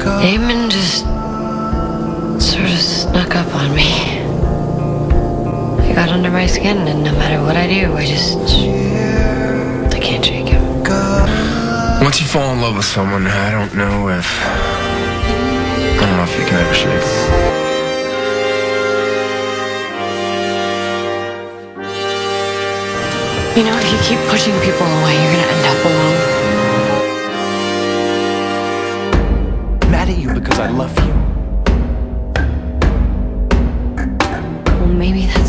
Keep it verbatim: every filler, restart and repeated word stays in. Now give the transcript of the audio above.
Damon just sort of snuck up on me. He got under my skin, and no matter what I do, I just... I can't shake him. Once you fall in love with someone, I don't know if... I don't know if you can ever shake them. You know, if you keep pushing people away, you're gonna end up alone. I'm mad at you because I love you. Well, maybe that's